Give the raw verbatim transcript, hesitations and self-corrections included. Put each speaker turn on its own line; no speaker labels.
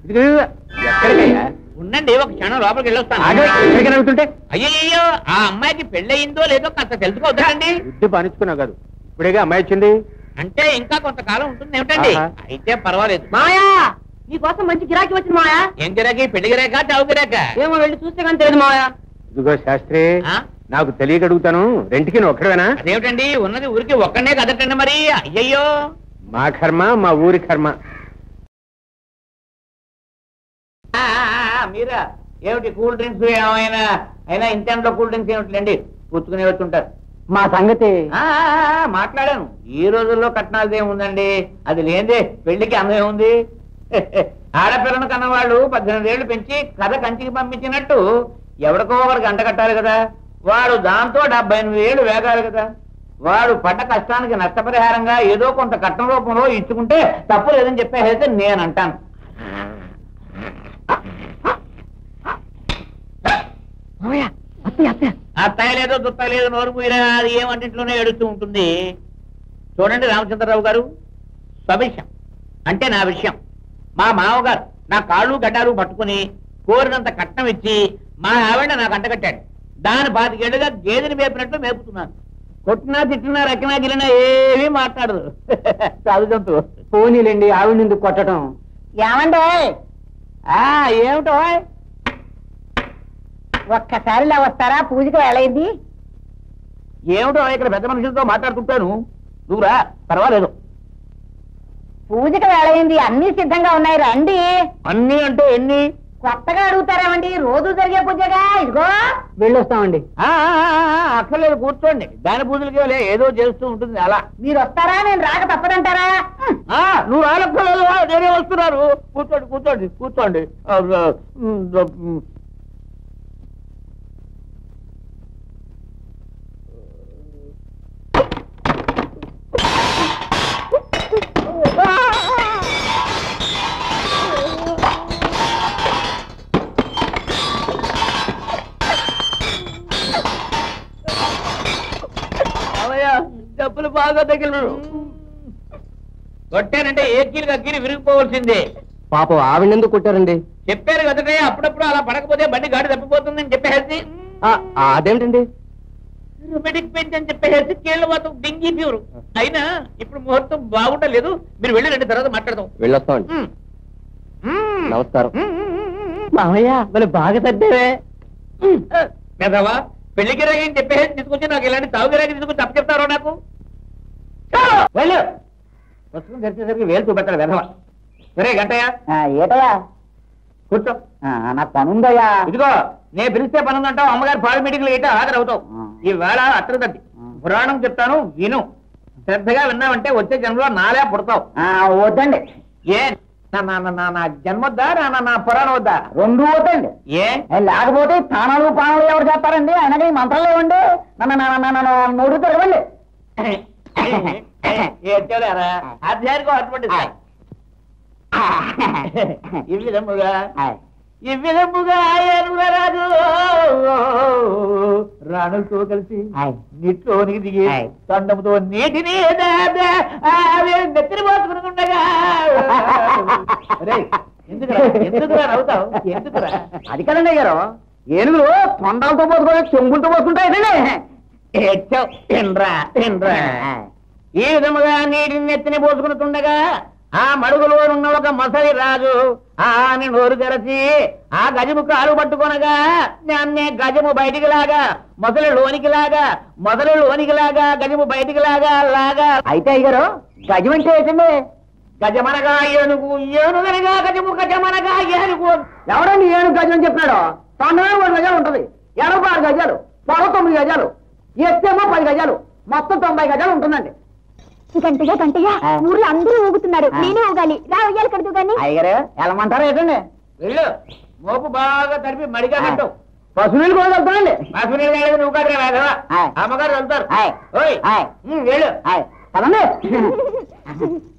ఎక్కడికయ్యా? ఉండండి, ఒక క్షణం లోపలికి వెళ్ళొస్తాను. అయ్యో, ఆ అమ్మాయికి పెళ్ళయిందో లేదో కాస్త తెలుసుకోవద్దండి.
బుద్ధి పానించుకున్నావు కాదు, ఇప్పుడేగా అమ్మాయి వచ్చింది.
అంటే ఇంకా కొంతకాలం ఉంటుంది ఏమిటండి? అయితే పర్వాలేదు.
మాయా, నీకోసం మంచి గిరాకీ వచ్చింది మాయా.
ఏం గిరాకీ? పెళ్లి గిరాక, చావు గిరాక?
ఏమో వెళ్ళి చూస్తే కానీ తెలియదు మాయా.
ఇదిగో శాస్త్రి, నాకు తెలియక అడుగుతాను, రెంట్కి నువ్వు ఒక్కడవేనా?
అదేమిటండి, ఉన్నది ఊరికి ఒక్కడే కదటండి మరి. అయ్యయ్యో,
మా కర్మ, మా ఊరి కర్మ.
మీరా ఏమిటి కూల్ డ్రింక్స్ ఏమైనా? అయినా ఇంటెంట్లో కూల్ డ్రింక్స్ ఏమిటండి, పుచ్చుకునే వచ్చుంటారు.
మా సంగతి
మాట్లాడాను. ఈ రోజుల్లో కట్నాలది ఏముందండి, అది లేదే పెళ్లికి అందం ఏముంది? ఆడపిల్లను కన్నవాళ్ళు పద్దెనిమిది ఏళ్లు పెంచి కథ కంచికి పంపించినట్టు ఎవరికో ఒకరు గంట కట్టాలి కదా. వాడు దాంతో డెబ్బై ఎనిమిది ఏళ్ళు వేగాలి కదా. వాడు పడ్డ కష్టానికి నష్టపరిహారంగా ఏదో కొంత కట్నం రూపంలో ఇచ్చుకుంటే తప్పు లేదని చెప్పేసి నేను అంటాను. అత్తయ్య లేదో దుత్త లేదో నోరు పోయినా అది ఏమంటింట్లోనే ఏడుస్తూ ఉంటుంది. చూడండి రామచంద్రరావు గారు, స్వవిషయం అంటే నా విషయం. మా మామగారు నా కాళ్ళు గడ్డాలు పట్టుకుని కోరినంత కట్నం ఇచ్చి మా ఆవిడ నాకు అంటగట్టాడు. దాని పాతికేళ్లుగా గేదెని మేపినట్లు మేపుతున్నాను. కొట్టినా తిట్టినా రక్కినా గిలినా ఏమీ మాట్లాడదు. చాలు జంతు.
పోనీలేండి, ఆవిడ ఎందుకు కొట్టడం?
ఏమండి ఏమిటో
ఒక్కసారి వస్తారా? పూజకి వేళైంది.
ఏమిటో ఇక్కడ పెద్ద మనుషులతో మాట్లాడుతుంటాను, నువ్వు రా, పర్వాలేదు.
పూజకి వేళైంది, అన్ని సిద్ధంగా ఉన్నాయి, రండి.
అన్ని అంటే ఎన్ని?
కొత్తగా అడుగుతారేమండి, రోజు జరిగే పూజగా. ఇదిగో వెళ్ళొస్తామండి.
అక్కర్లేదు, కూర్చోండి. దాని పూజలకి ఏదో చేస్తూ ఉంటుంది అలా.
మీరు వస్తారా? నేను రాక తప్పదంటారా?
నువ్వు రాలక్కర్లేదు, నేనే వస్తున్నారు. కూర్చోండి కూర్చోండి కూర్చోండి. డబ్బులు బాగా తగిలినాడు. కొట్టానంటే ఏ కీలు కీలు విరిగిపోవలసిందే.
పాపం ఆవిడెందుకు కొట్టారండి?
చెప్పారు కదటే, అప్పుడప్పుడు అలా పడకపోతే బండి గాడి తప్పిపోతుందని చెప్పేసి.
అదేమిటండి?
రొమాటిక్ పెయింట్ అని చెప్పేసి కీళ్ళ మాత్రం డెంగీ ఫీవర్. అయినా ఇప్పుడు ముహూర్తం బాగుంటలేదు, మీరు వెళ్ళి రెండు తర్వాత మాట్లాడదాం.
వెళ్ళొస్తామండి. నమస్కారం. మామయ్య మరి బాగా తడ్డావే.
మెదవా, పెళ్లి గిరాకని చెప్పేసి తీసుకొచ్చి నాకు ఇలాంటి తావు గిరాకి తీసుకొచ్చి తప్పు చెప్తారో నాకు? వెళ్ళు, పుస్తకం తెరిచేసరికి వేలు చూపెట్టాడు వెధవ. సరే గంటయ్యా.
ఏటయ్యా?
కూర్చో.
నాకు పనుందయ్యా.
ఇదిగో, నేను పిలిస్తే పనుందంటావు, అమ్మగారు పాల మీటింగ్లు ఇట హాజరవుతావు. ఈ వేళ అట్టదండి పురాణం చెప్తాను, విను. శ్రద్ధగా విన్నావంటే వచ్చే జన్మలో నాలే పుడతావు.
వద్దండి.
ఏ నా జన్మొద్దా, నా పురాణం వద్దా?
రెండు వద్దండి.
ఏ
లేకపోతే స్థానాలు పానాలు ఎవరు చేస్తారండి? అయినా మంత్రాలు లేవండి. నన్ను నోరు తిరగండి.
ఏరా ఆధ్యాత్మికం అటువంటి ఈ విధముగా ఈ విధముగా రాజు రాణులతో కలిసి నీటిలోనికి దిగి తండంతో నీటిని నెత్తిని పోసుకుంటుండగా ఎందుకురా ఎందుకురా నవ్వుతావు? ఎందుకురా?
అది కదండి గారు, ఏనుగులు తొండాలతో పోసుకొని చెంగులతో పోసుకుంటాయి.
తినరా తినరా. ఈ విధముగా నీటిని నెత్తిని పోసుకుంటుండగా ఆ మడుగులో ఉన్న ఒక మొసలి రాజు ఆని నోరు తెరచి ఆ గజము కాలు పట్టుకొనగా దాన్నే గజము బయటికి లాగా మొసలి లోనికి లాగా మొసలి లోనికి లాగా గజము బయటికి లాగా లాగా.
అయితే అయ్యారు గజం అంటే ఏంటండి?
గజమనగా ఏనుగు, ఏనుగనగా గజము, గజమనగా ఏనుగు.
ఎవరండి ఏనుగు గజం అని చెప్పినాడు? పన్నెండు మూడు గజాలు ఉంటది, ఎనభై ఆరు గజాలు, పొడవు తొమ్మిది గజాలు, ఎత్తేమో పది గజాలు, మొత్తం తొంభై గజాలు ఉంటుందండి.
గంటయ్య గంటయ్య, ఊర్లో అందరూ ఊగుతున్నారు, నేనే ఊగాలి. రా ఉయ్యాలి కడదు కానీ.
అయ్యారు వెళ్ళమంటారా ఏంటండి?
వెళ్ళు, మోపు బాగా తడిపి మడిగా కట్టు.
పశువులు కూడా వెళ్తానండి.
పశువులు కాదు, నువ్వు కాదు వేదవా, అమ్మగారు వెళ్తారు. వెళ్ళు
పదండి.